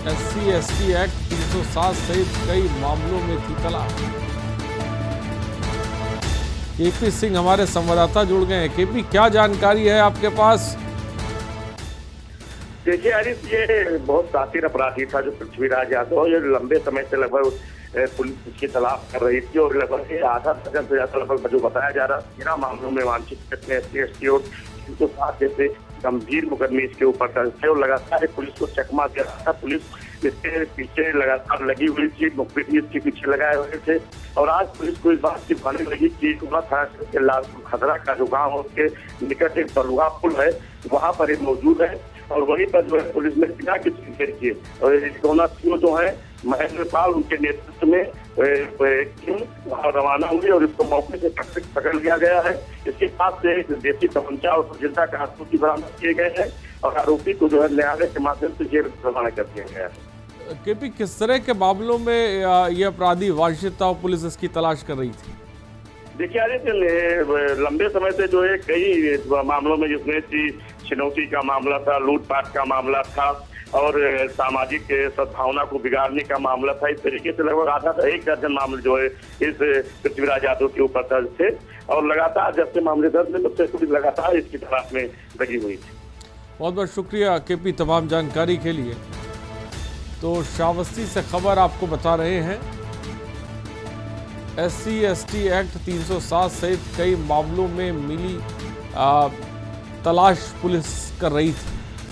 SC/ST act 307 सहित कई मामलों में थी तलाश। केपी सिंह हमारे संवाददाता जुड़ गए हैं। केपी, क्या जानकारी है आपके पास? देखिए आरिफ, ये बहुत शातिर अपराधी था जो पृथ्वीराज यादव। ये लंबे समय से लगभग पुलिस उसकी तलाश कर रही थी और लगभग आधा दर्जन से ज्यादा लगभग जो बताया जा रहा है 13 मामलों में वांछित SC/ST और 307 जैसे गंभीर मुकदमे इसके ऊपर दर्ज थे और लगातार पुलिस को चकमा दे रहा था। पुलिस इसके पीछे लगातार लगी हुई थी, मुखबिर इसके पीछे लगाए हुए थे और आज पुलिस को इस बात की भाने लगी कि कुला थाना के लालपुर खदरा का जो गाँव है उसके निकट एक बलुआ पुल है, वहाँ पर ये मौजूद है और वहीं पर जो है पुलिस ने बिना किसी घेर किए और दोनों सीओ जो है महेंद्र पाल उनके नेतृत्व में टीम वहाँ रवाना हुई और इसको मौके से पकड़ लिया गया है। इसके पास से देसी तमंचा और संजीदा कारतूस बरामद किए गए हैं और आरोपी को जो है न्यायालय के माध्यम से जेल रवाना कर दिया गया है। केपी, किस तरह के मामलों में ये अपराधी वांछित था और पुलिस इसकी तलाश कर रही थी? देखिए अरे लंबे समय से जो है कई मामलों में, जिसमें छिनौती का मामला था, लूटपाट का मामला था और सामाजिक सद्भावना को बिगाड़ने का मामला था। इस तरीके से लगभग आधा 1 दर्जन मामले जो है इस पृथ्वीराज यादव के ऊपर दर्ज थे और लगातार जब से मामले दर्ज हुए तब से पुलिस लगातार इसकी तलाश में लगी हुई थी। बहुत बहुत शुक्रिया केपी तमाम जानकारी के लिए। तो श्रावस्ती से खबर आपको बता रहे हैं, SC/ST एक्ट 307 सहित कई मामलों में मिली तलाश पुलिस कर रही थी।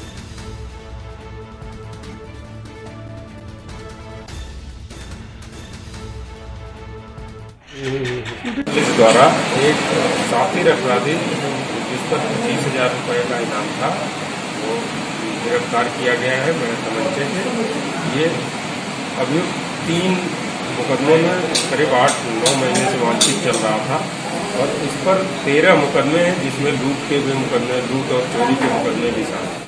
पुलिस द्वारा एक शातिर अपराधी जिस पर 25,000 रुपये का इनाम था वो गिरफ्तार किया गया है मेरे तमंचे से। ये अभियुक्त 3 मुकदमों में करीब 8-9 महीने से वांछित चल रहा था और इस पर 13 मुकदमे हैं जिसमें लूट के भी मुकदमे, लूट और चोरी के मुकदमे भी शामिल हैं।